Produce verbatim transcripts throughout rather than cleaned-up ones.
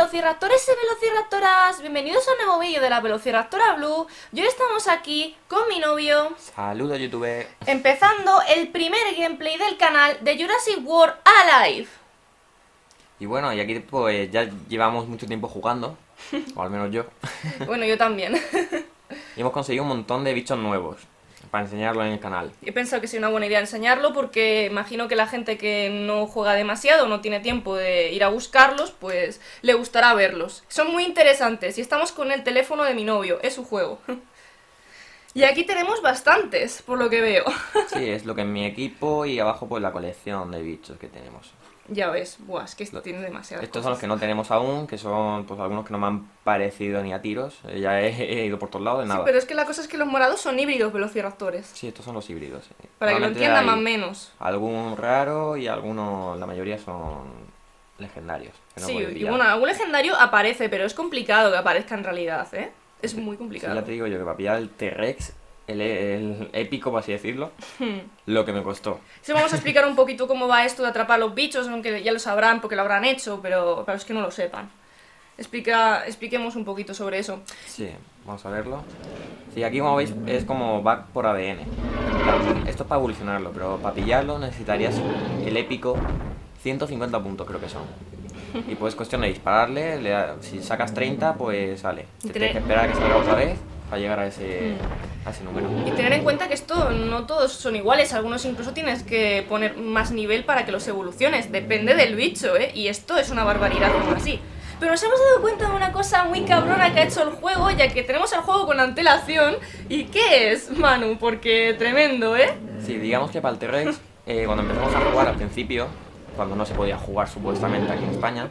Velociraptores y velociraptoras, bienvenidos a un nuevo vídeo de la Velociraptora Blue. Y hoy estamos aquí con mi novio. Saludos, YouTube. Empezando el primer gameplay del canal de Jurassic World Alive. Y bueno, y aquí pues ya llevamos mucho tiempo jugando, o al menos yo. Bueno, yo también. Y hemos conseguido un montón de bichos nuevos para enseñarlo en el canal. He pensado que sería una buena idea enseñarlo porque imagino que la gente que no juega demasiado, no tiene tiempo de ir a buscarlos, pues le gustará verlos. Son muy interesantes y estamos con el teléfono de mi novio, es su juego. Y aquí tenemos bastantes, por lo que veo. Sí, es lo que es mi equipo y abajo pues la colección de bichos que tenemos. Ya ves, buah, es que esto tiene demasiadas Estos cosas. son los que no tenemos aún, que son pues algunos que no me han parecido ni a tiros. Eh, Ya he, he ido por todos lados, de nada. Sí, pero es que la cosa es que los morados son híbridos velociraptores. Sí, estos son los híbridos. sí. Para que lo Normalmente entienda hay más o menos. Algún raro y algunos, la mayoría son legendarios. que no Sí, puedes y pillar. bueno, algún legendario aparece, pero es complicado que aparezca en realidad, ¿eh? Es muy Sí, complicado. ya te digo yo que para pillar el T-Rex, el, el épico, por así decirlo, lo que me costó. Sí, vamos a explicar un poquito cómo va esto de atrapar los bichos, aunque ya lo sabrán porque lo habrán hecho, pero para los que no lo sepan. Explica, expliquemos un poquito sobre eso. Sí, vamos a verlo. Sí, aquí como veis es como va por A D N. En plan, esto es para evolucionarlo, pero para pillarlo necesitarías el épico ciento cincuenta puntos, creo que son. Y pues cuestión de dispararle, le da- si sacas treinta, pues sale. Y Te tener- tienes que esperar a que salga otra vez para llegar a ese, a ese número. Y tener en cuenta que esto no todos son iguales, algunos incluso tienes que poner más nivel para que los evoluciones, depende del bicho, ¿eh? Y esto es una barbaridad aún así. Pero nos hemos dado cuenta de una cosa muy cabrona que ha hecho el juego, ya que tenemos el juego con antelación. ¿Y qué es, Manu? Porque tremendo, ¿eh? Sí, digamos que para el T-Rex, eh, cuando empezamos a jugar al principio, cuando no se podía jugar supuestamente aquí en España,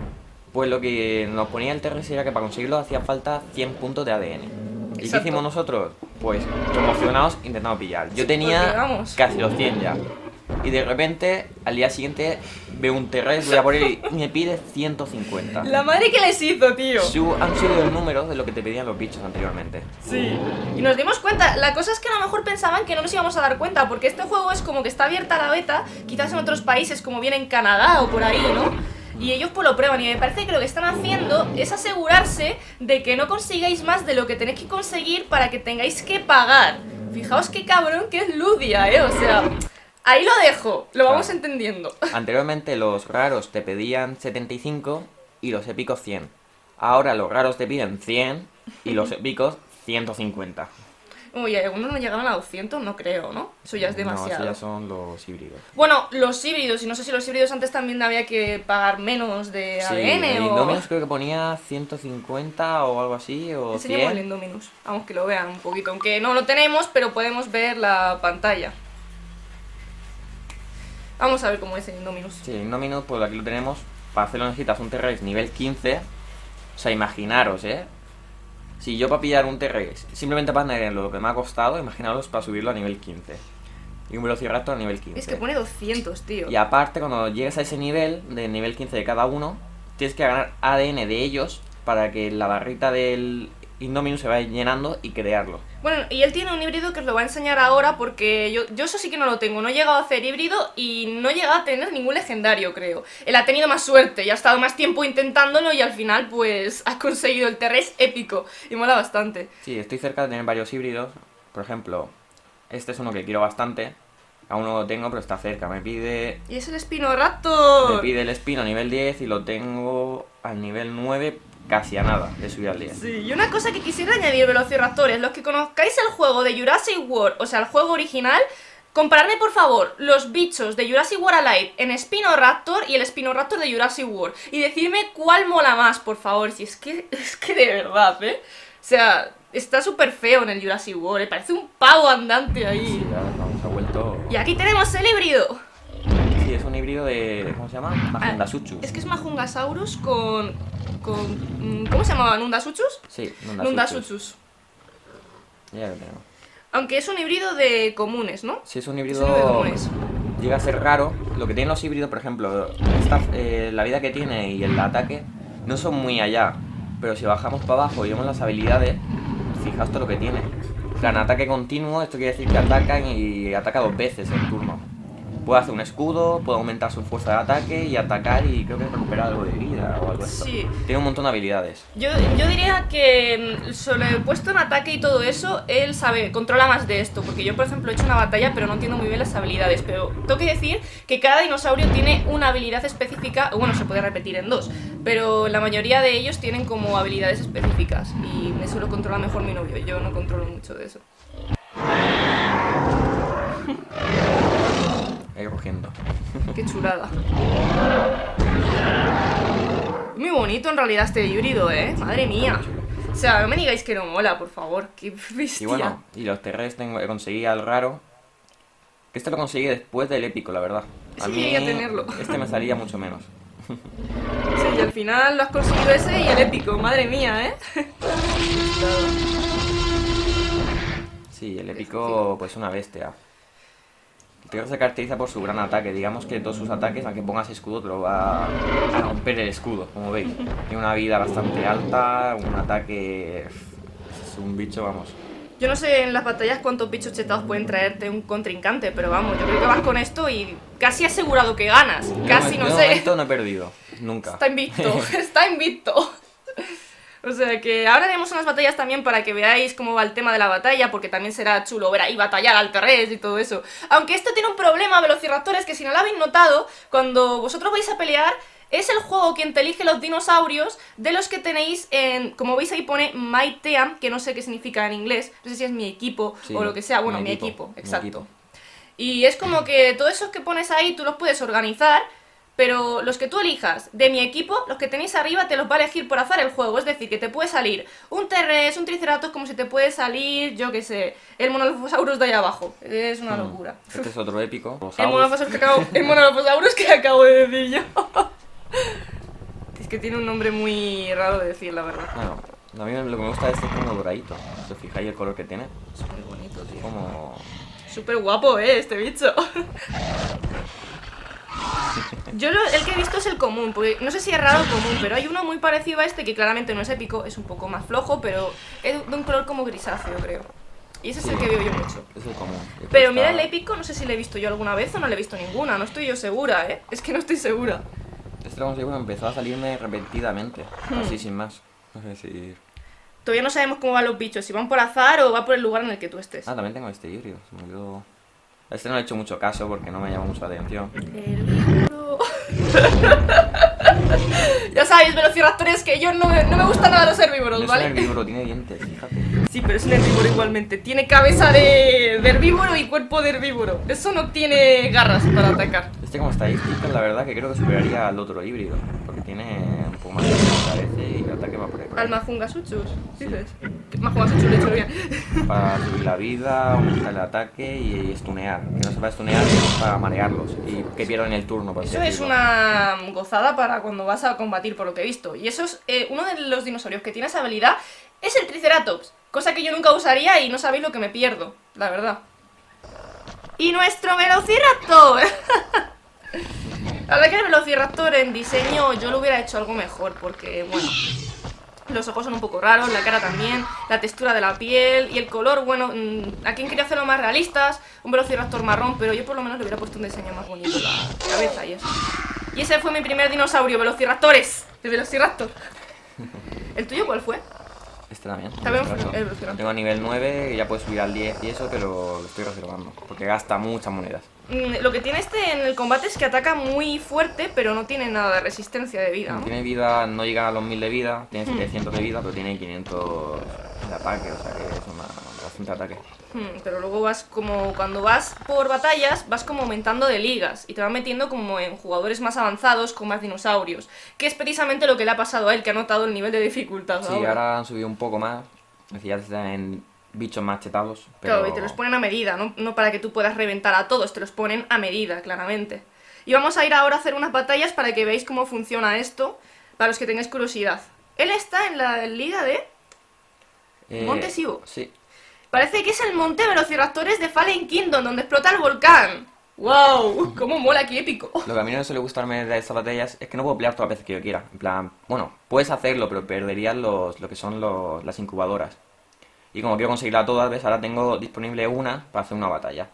pues lo que nos ponía el T-Rex era que para conseguirlo hacía falta cien puntos de A D N. ¿Y qué Exacto. hicimos nosotros? Pues emocionados intentando pillar. Yo Sí, tenía porque, vamos. casi los cien ya. Y de repente, al día siguiente, veo un T-Rex, voy a por él y me pide ciento cincuenta. La madre que les hizo, tío. Su- han subido el número de lo que te pedían los bichos anteriormente. Sí. Y nos dimos cuenta, la cosa es que a lo mejor pensaban que no nos íbamos a dar cuenta, porque este juego es como que está abierta la beta, quizás en otros países como viene en Canadá o por ahí, ¿no? Y ellos pues lo prueban y me parece que lo que están haciendo es asegurarse de que no consigáis más de lo que tenéis que conseguir para que tengáis que pagar. Fijaos qué cabrón que es Ludia, ¿eh? O sea, ahí lo dejo, lo vamos Claro. entendiendo. Anteriormente los raros te pedían setenta y cinco y los épicos cien. Ahora los raros te piden cien y los épicos ciento cincuenta. Uy, algunos no llegaban a doscientos, no creo, ¿no? Eso ya es No, demasiado. esos ya son los híbridos. Bueno, los híbridos, y no sé si los híbridos antes también había que pagar menos de A D N el o... Indominus creo que ponía ciento cincuenta o algo así, o Enseñemos el cien. Indominus, vamos que lo vean un poquito, aunque no lo tenemos, pero podemos ver la pantalla. Vamos a ver cómo es el Indominus. Sí, el Indominus, pues aquí lo tenemos. Para hacerlo necesitas un T-Rex nivel quince. O sea, imaginaros, ¿eh? Si yo para pillar un T-Rex, simplemente para tenerlo lo que me ha costado, imaginaros para subirlo a nivel quince. Y un Velociraptor a nivel quince. Es que pone doscientos, tío. Y aparte, cuando llegues a ese nivel, de nivel quince de cada uno, tienes que ganar A D N de ellos para que la barrita del Indominus se vaya llenando y crearlo. Bueno, y él tiene un híbrido que os lo va a enseñar ahora porque yo, yo eso sí que no lo tengo. No he llegado a hacer híbrido y no he llegado a tener ningún legendario, creo. Él ha tenido más suerte y ha estado más tiempo intentándolo y al final pues ha conseguido el T-Rex épico y mola bastante. Sí, estoy cerca de tener varios híbridos. Por ejemplo, este es uno que quiero bastante. Aún no lo tengo, pero está cerca. Me pide, Y es el Spinoraptor. me pide el Espino a nivel diez y lo tengo al nivel nueve, casi a nada de subir al diez. Sí, y una cosa que quisiera añadir, Velociraptores, los que conozcáis el juego de Jurassic World, o sea, el juego original, compararme por favor los bichos de Jurassic World Alive en Spinoraptor y el Spinoraptor de Jurassic World. Y decirme cuál mola más, por favor, si es que, es que de verdad, ¿eh? O sea, está súper feo en el Jurassic World, ¿eh? Parece un pavo andante ahí. Sí, ahora vamos, ha vuelto. Y aquí tenemos el híbrido. Sí, es un híbrido de. ¿Cómo se llama? Majundasuchus. Es que es Majungasaurus con... con ¿cómo se llamaban? ¿Nundasuchus? Sí, Nundasuchus. Ya lo tengo. Aunque es un híbrido de comunes, ¿no? Si es un Es híbrido, un híbrido de comunes. llega a ser raro. Lo que tienen los híbridos, por ejemplo, esta, eh, la vida que tiene y el ataque no son muy allá. Pero si bajamos para abajo y vemos las habilidades, fijaos todo lo que tiene. En plan, ataque continuo, esto quiere decir que atacan y ataca dos veces en turno. puede hacer un escudo, puede aumentar su fuerza de ataque y atacar y creo que recuperar algo de vida o algo así. Sí. Tiene un montón de habilidades. Yo, yo diría que mm, sobrepuesto en ataque y todo eso, él sabe, controla más de esto. Porque yo, por ejemplo, he hecho una batalla, pero no entiendo muy bien las habilidades. Pero tengo que decir que cada dinosaurio tiene una habilidad específica. Bueno, se puede repetir en dos, pero la mayoría de ellos tienen como habilidades específicas. Y eso lo controla mejor mi novio. Yo no controlo mucho de eso. Ahí cogiendo. Qué chulada. Muy bonito en realidad este híbrido, ¿eh? Madre mía. O sea, no me digáis que no mola, por favor. Qué bestia. Y bueno, y los terrestres conseguí al raro. Que este lo conseguí después del épico, la verdad. A Sí, mí quería tenerlo. este me salía mucho menos. Sí, y al final lo has conseguido ese y el épico. Madre mía, ¿eh? Sí, el épico pues una bestia. El Tigre se caracteriza por su gran ataque. Digamos que todos sus ataques, aunque pongas escudo, te lo va a romper el escudo, como veis. Tiene una vida bastante alta, un ataque... Es un bicho, vamos. Yo no sé en las batallas cuántos bichos chetados pueden traerte un contrincante, pero vamos, yo creo que vas con esto y casi asegurado que ganas. Casi, Yo, no yo sé. De momento no he perdido, nunca. Está invicto, está invicto. O sea que ahora haremos unas batallas también para que veáis cómo va el tema de la batalla, porque también será chulo ver ahí batallar al Terres y todo eso. Aunque esto tiene un problema, Velociraptores, que si no lo habéis notado, cuando vosotros vais a pelear, es el juego quien te elige los dinosaurios de los que tenéis en... Como veis ahí pone My Team, que no sé qué significa en inglés, no sé si es mi equipo Sí, o lo que sea, bueno, mi mi equipo, equipo, mi exacto. equipo. Y es como que todos esos que pones ahí tú los puedes organizar, pero los que tú elijas de mi equipo, los que tenéis arriba te los va a elegir por azar el juego. Es decir, que te puede salir un Terres, un Triceratops, como si te puede salir, yo qué sé, el Monolophosaurus de ahí abajo. Es una locura. Este es otro épico. El Monolophosaurus que acabo, el Monolophosaurus que acabo de decir yo. Es que tiene un nombre muy raro de decir, la verdad. Bueno, a mí lo que me gusta de este es como doradito. Si os fijáis el color que tiene, Súper bonito, tío. como... Súper guapo, eh, este bicho. Yo lo- el que he visto es el común, porque no sé si es raro o común, pero hay uno muy parecido a este que claramente no es épico, es un poco más flojo, pero es de un color como grisáceo, creo. Y ese es Sí. el que veo yo mucho. Es el común. Y después Pero mira el está- épico, no sé si lo he visto yo alguna vez o no lo he visto ninguna, no estoy yo segura, ¿eh? Es que no estoy segura. Este lo conseguí porque empezó a salirme repetidamente, Hmm. así sin más. No sé si... Todavía no sabemos cómo van los bichos, si van por azar o va por el lugar en el que tú estés. Ah, también tengo este híbrido, se me olvidó... A este no le he hecho mucho caso porque no me llama mucho la atención. Herbívoro. Ya sabéis, Velociraptores, que yo no me, no me gustan nada los herbívoros, No es un ¿vale? herbívoro, tiene dientes, fíjate. Sí, pero es un herbívoro igualmente. Tiene cabeza de, de herbívoro y cuerpo de herbívoro. Eso no tiene garras para atacar. Este como estadística, la verdad que creo que superaría al otro híbrido. Porque tiene un poco más de vida, me parece, y el ataque va por ahí. por ahí. Al Majungasuchus, dices. Majungasuchus le he hecho bien. Para subir la vida, aumentar el ataque y stunear. Que no se va a stunear es para marearlos y que pierdan el turno. Por así Eso es decirlo. una gozada para cuando vas a combatir, por lo que he visto. Y eso es eh, uno de los dinosaurios que tiene esa habilidad. Es el Triceratops. Cosa que yo nunca usaría y no sabéis lo que me pierdo, la verdad. ¡Y nuestro Velociraptor! La verdad que el Velociraptor en diseño yo lo hubiera hecho algo mejor, porque, bueno, los ojos son un poco raros, la cara también, la textura de la piel y el color, bueno, mm, a quien quería hacerlo más realistas, un Velociraptor marrón, pero yo por lo menos le hubiera puesto un diseño más bonito, la cabeza y eso. Y ese fue mi primer dinosaurio, Velociraptores, de Velociraptor. ¿El tuyo cuál fue? Este también. También en este fue caso. el Velociraptor. Tengo a nivel nueve y ya puedes subir al diez y eso, pero lo estoy reservando. Porque gasta muchas monedas. Mm, Lo que tiene este en el combate es que ataca muy fuerte, pero no tiene nada de resistencia de vida, ¿no? Tiene vida, no llega a los mil de vida, tiene Hmm. setecientos de vida, pero tiene quinientos de ataque, o sea que es una, bastante ataque. Hmm, Pero luego vas como, cuando vas por batallas, vas como aumentando de ligas y te van metiendo como en jugadores más avanzados con más dinosaurios, que es precisamente lo que le ha pasado a él, que ha notado el nivel de dificultad Sí, ahora. ahora han subido un poco más, es decir, ya están en bichos más chetados, pero... Claro, y te los ponen a medida, ¿no? No para que tú puedas reventar a todos, te los ponen a medida, claramente. Y vamos a ir ahora a hacer unas batallas para que veáis cómo funciona esto, para los que tengáis curiosidad. Él está en la liga de... Eh, Monte Sibo. Sí, Parece que es el monte Velociraptores de Fallen Kingdom, donde explota el volcán. ¡Wow! ¡Cómo mola, qué épico! lo que a mí no suele gustarme de estas batallas es que no puedo pelear todas las veces que yo quiera. En plan, bueno, puedes hacerlo, pero perderías los, lo que son los, las incubadoras. Y como quiero conseguirla todas, ¿ves? Ahora tengo disponible una para hacer una batalla.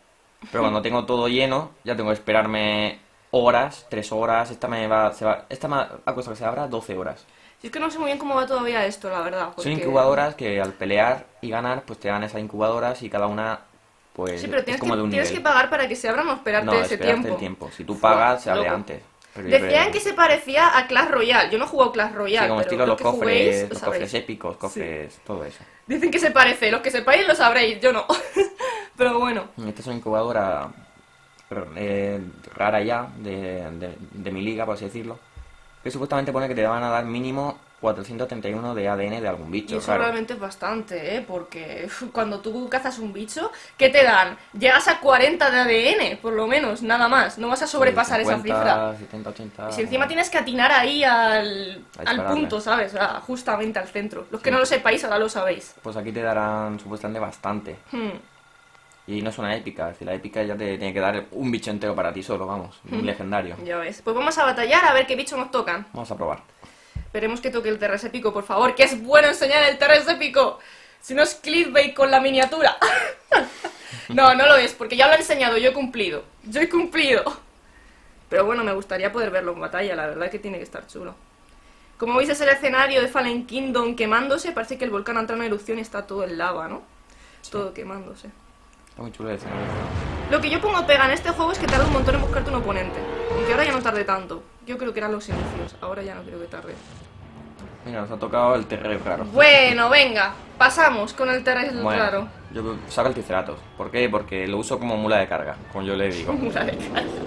Pero cuando tengo todo lleno, ya tengo que esperarme horas, tres horas. Esta me va, se va, esta me ha costado que se abra doce horas. Si es que no sé muy bien cómo va todavía esto, la verdad. Son porque- incubadoras que al pelear y ganar, pues te dan esas incubadoras y cada una, pues, Sí, pero es tienes, como que, de un tienes nivel. que pagar para que se abran o esperarte No, ese esperarte tiempo. el tiempo. Si tú Fua, pagas, se abre loco. antes. Pero yo Decían creo- que se parecía a Clash Royale. Yo no he jugado Clash Royale, Sí, como pero estilo los los que cofres, juguéis, lo los sabréis. cofres épicos, cofres, todo eso. Dicen que se parece. Los que sepáis lo sabréis, yo no. Pero bueno. Esta es una incubadora eh, rara ya, de, de, de mi liga, por así decirlo. Que supuestamente pone que te van a dar mínimo cuatrocientos treinta y uno de A D N de algún Y bicho, eso claro. realmente es bastante, ¿eh? Porque uf, cuando tú cazas un bicho, ¿qué te dan? Llegas a cuarenta de A D N, por lo menos, nada más. No vas a sobrepasar esa cincuenta, cifra. setenta, ochenta... Y si encima tienes que atinar ahí al, A al dispararle. punto, ¿sabes? O sea, justamente al centro. Los que no lo sepáis, ahora lo sabéis. Pues aquí te darán supuestamente bastante. Hmm. Y no es una épica, es decir, la épica ya te tiene que dar un bicho entero para ti solo, vamos, un legendario. Ya ves. Pues vamos a batallar a ver qué bicho nos tocan. Vamos a probar. Esperemos que toque el Terres épico, por favor, que es bueno enseñar el Terres épico. Si no es clickbait con la miniatura. No, no lo es, porque ya lo he enseñado, yo he cumplido. Yo he cumplido. Pero bueno, me gustaría poder verlo en batalla, la verdad que tiene que estar chulo. Como veis es el escenario de Fallen Kingdom quemándose, parece que el volcán ha entrado en erupción y está todo en lava, ¿no? Todo quemándose. Está muy chulo el escenario. Lo que yo pongo pega en este juego es que tarda un montón en buscarte un oponente. Aunque ahora ya no tarde tanto. Yo creo que eran los inicios, ahora ya no creo que tarde. Mira, nos ha tocado el terreno raro. Bueno, venga, pasamos con el Terres Bueno, raro. yo saco el Triceratops. ¿Por qué? Porque lo uso como mula de carga, como yo le digo. Vale.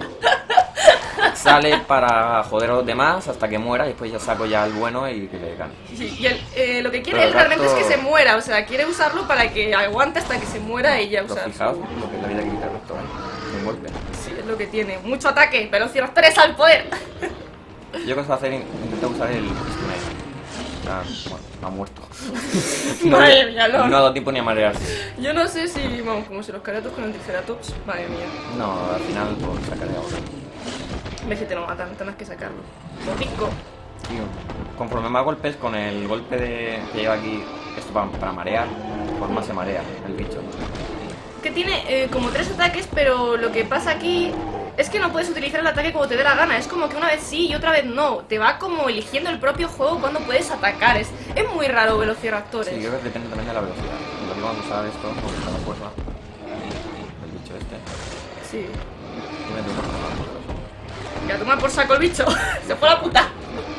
Sale para joder a los demás hasta que muera y después ya saco ya el bueno y que le gane. Sí, y él, eh, lo que quiere Pero él el realmente es gato- que se muera, o sea, quiere usarlo para que aguante hasta que se muera y ya Pero usar fijaos su- lo que es la vida que quita el rector, ¿eh? De un golpe. Sí, es lo que tiene. Mucho ataque, Velociraptores al poder. Yo que hacer intentar usar el Stun. Ah, bueno, ha muerto. Madre mía, Lord. No ha dado tiempo ni a marearse. Yo no sé si, vamos, como si los caratos con el Triceratops, madre mía. No, al final pues sacaré ahora. Ves si te lo matan, tendrás que sacarlo. Rico. Tío, conforme más golpes con el golpe de que lleva aquí esto para, para marear, pues más se marea el bicho. Que tiene eh, como tres ataques, pero lo que pasa aquí es que no puedes utilizar el ataque como te dé la gana. Es como que una vez sí y otra vez no. Te va como eligiendo el propio juego cuando puedes atacar. Es, es muy raro Velociraptores. Sí, creo que depende también de la velocidad. Lo que vamos a usar esto, porque está la fuerza. El bicho este. Sí. Y me tengo que tomar por eso. Ya toma por saco el bicho. Se fue a la puta.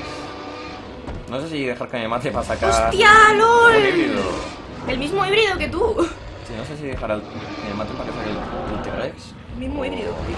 No sé si dejar que me mate para sacar. ¡Hostia, un lol! híbrido. El mismo híbrido que tú. Sí, no sé si dejar al... que me mate para que saque el, el T-Rex. El mismo híbrido, tío.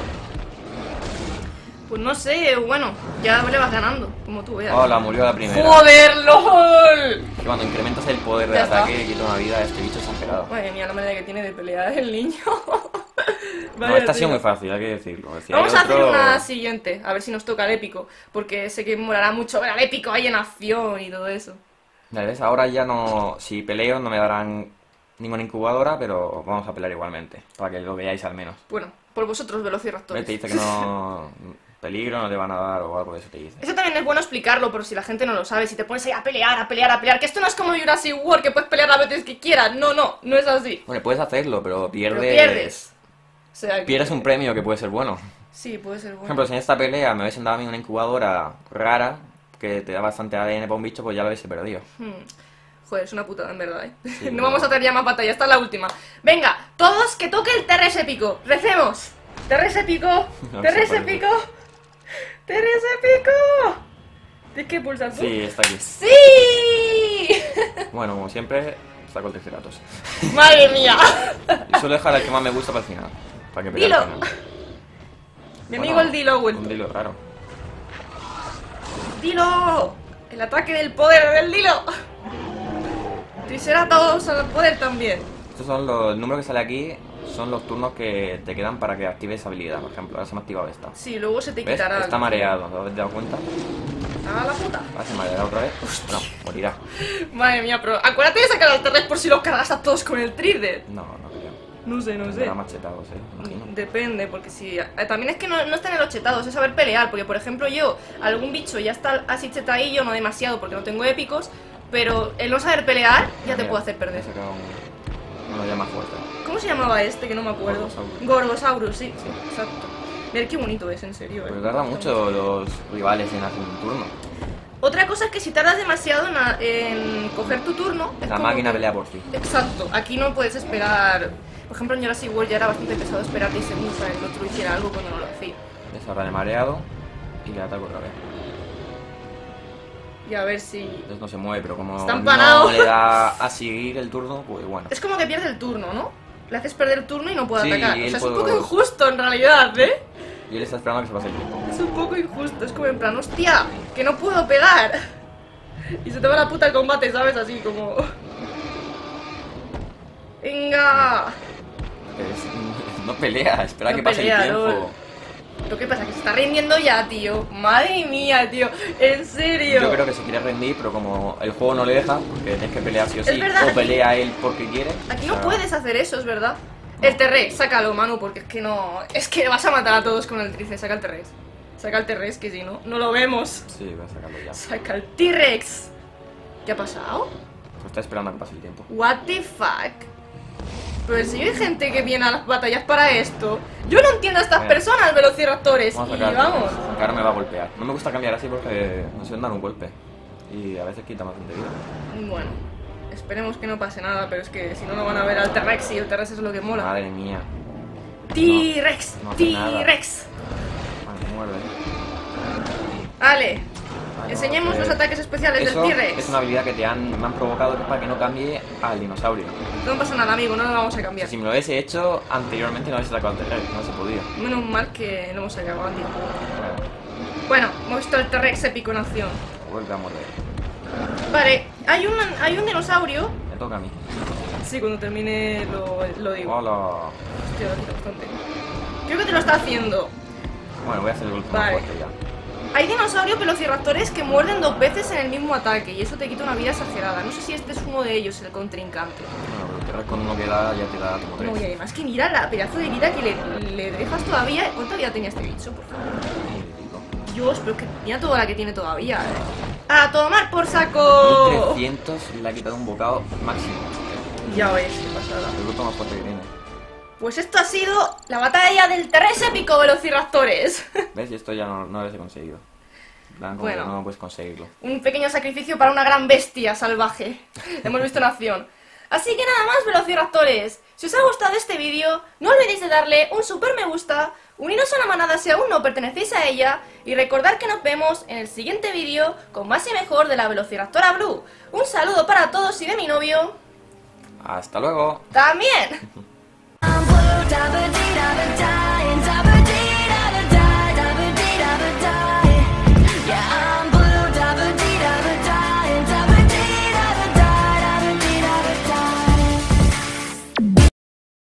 Pues no sé, bueno, ya le vas ganando, como tú veas. Hola, murió la primera. ¡Joder, lol! Que cuando incrementas el poder de Ya está. ataque, quita una vida a este bicho exagerado. Madre mía, la manera que tiene de pelear el niño. No, Vaya esta ha sido tío. muy fácil, hay que decirlo. Es decir, Vamos hay a hacer otro- una siguiente, a ver si nos toca el épico. Porque sé que molará mucho ver al épico ahí en acción y todo eso. Ya ves, ahora ya no... Si peleo no me darán ninguna incubadora, pero vamos a pelear igualmente. Para que lo veáis al menos. Bueno, por vosotros, Velociraptores. ¿Ves? Te dice que no... peligro no te van a dar o algo de eso te dice. Eso también es bueno explicarlo, por si la gente no lo sabe. Si te pones ahí a pelear, a pelear, a pelear. Que esto no es como Jurassic World, que puedes pelear las veces que quieras. No, no, no es así. Bueno, puedes hacerlo, pero pierdes... Pero pierdes. O sea, que- Pierdes un premio que puede ser bueno. Sí, puede ser Por bueno. ejemplo, si en esta pelea me hubiesen dado a mí una incubadora rara, que te da bastante A D N para un bicho, pues ya lo hubiese perdido. Hmm. Joder, es una putada, en verdad, ¿eh? Sí, no pero- vamos a tener ya más batalla, esta es la última. Venga, todos que toque el Terres épico. Recemos. Terres épico. No Terres sé por qué. épico. Terres épico. Tienes que pulsar tú. Sí, está aquí. ¡Sí! Bueno, como siempre, saco el Triceratops. Madre mía. Y suelo dejar el que más me gusta para el final. Para que pelee Dilo. al final. Mi Bueno, amigo el Dilo ha Un vuelto. dilo raro. ¡Dilo! El ataque del poder del Dilo. Triceratops al poder también. Estos son los... El número que sale aquí son los turnos que te quedan para que actives esa habilidad. Por ejemplo, ahora se me ha activado esta. Sí, luego se te ¿Ves? quitará. Está mareado, ¿te has dado cuenta? ¡Ah, la puta! Ahora se mareará otra vez. No, morirá. Madre mía, pero acuérdate de sacar al Terres por si los cargas a todos con el Trident. No, no creo. No sé, no sé. Será machetados, eh. Imagino. Depende, porque si... eh, también es que no, no están en los chetados, es saber pelear. Porque, por ejemplo, yo, algún bicho ya está así chetadillo, no demasiado porque no tengo épicos. Pero el no saber pelear ya te Mira, puede hacer he perder. sacado un- uno ya más fuerte. ¿Cómo se llamaba este? Que no me acuerdo. Gorgosaurus. Gorgosaurus, sí, sí, exacto. Ver qué bonito es, en serio. Pero eh. tarda mucho los rivales en hacer un turno. Otra cosa es que si tardas demasiado en, a- en coger tu turno... es La como máquina que- pelea por ti. Exacto, aquí no puedes esperar... Por ejemplo, en Jurassic World ya era bastante pesado esperar diez segundos para que el otro hiciera algo cuando no lo hacía. Les habrá de mareado y le ataco otra vez. Y a ver si... Entonces no se mueve, pero como Está empanado. no le da a seguir el turno, pues bueno. Es como que pierde el turno, ¿no? Le haces perder el turno y no puede Sí, atacar. O él sea, es un puedo- poco injusto en realidad, ¿eh? Y él está esperando a que se pase el tiempo. Es un poco injusto, es como en plan, hostia, que no puedo pegar. Y se te va la puta el combate, ¿sabes? Así como... Venga. Que es- no pelea, espera No que pase pelea, el tiempo. lol. ¿Pero qué pasa? Que se está rindiendo ya, tío. Madre mía, tío. En serio. Yo creo que se quiere rendir, pero como el juego no le deja, porque tienes que pelear sí o Es sí, verdad, o aquí- pelea él porque quiere. Aquí o no sea, puedes hacer eso, es verdad. El T-Rex, sácalo, Manu, porque es que no... Es que vas a matar a todos con el Trice. Saca el T-Rex. Saca el T-Rex, que si no, no lo vemos. Sí, voy a sacarlo ya. Saca el T-Rex. ¿Qué ha pasado? Pues está esperando a que pase el tiempo. What the fuck. Pero si hay gente que viene a las batallas para esto. Yo no entiendo a estas Venga. personas, velociraptores. Vamos a Y sacar. vamos. Que ahora me va a golpear. No me gusta cambiar así porque no sé dar un golpe. Y a veces quita bastante vida. Bueno, esperemos que no pase nada, pero es que si no, no van a ver al T-Rex y el T-Rex es lo que mola. Madre mía. T-Rex, no hace nada. T-Rex. Vale, muerde. Vale, Vale, enseñemos vamos a los ver. ataques especiales Eso del T-Rex. es una habilidad que te han, me han provocado que es para que no cambie al dinosaurio. No pasa nada, amigo, no lo vamos a O sea, cambiar. si me lo hubiese hecho anteriormente no hubiese sacado el T-Rex, no se podía. Menos mal que lo hemos sacado antes. Bueno, Bueno, hemos visto el T-Rex épico en acción. vuelve a morder. Vale, hay un, hay un dinosaurio. Me toca a mí. Sí, cuando termine lo, lo digo. Hola. Hostia, lo quito bastante. Creo que te lo está haciendo. Bueno, voy a hacer el golpe Vale. más fuerte ya. Hay dinosaurios velociraptores que muerden dos veces en el mismo ataque y eso te quita una vida exagerada. No sé si este es uno de ellos, el contrincante. Bueno, pero el T-Rex con uno que da ya te da como tres. No, y además que mira la pedazo de vida que le, le dejas todavía. ¿Cuánta vida tenía este bicho, por favor? Dios, pero es que mira toda la que tiene todavía, eh. ¡A tomar por saco! mil trescientos le ha quitado un bocado máximo. Ya ves, qué pasada. El golpe más fuerte que tiene. Pues esto ha sido la batalla del T-Rex épico velociraptores. ¿Ves? Y esto ya no, no lo he conseguido. En plan, como Bueno. que no puedes conseguirlo. Un pequeño sacrificio para una gran bestia salvaje. La hemos visto en acción. Así que nada más, velociraptores. Si os ha gustado este vídeo, no olvidéis de darle un super me gusta, uniros a la manada si aún no pertenecéis a ella, y recordad que nos vemos en el siguiente vídeo con más y mejor de la Velociraptora Blue. Un saludo para todos y de mi novio ¡Hasta luego! también. I'm blue, da ba dee da ba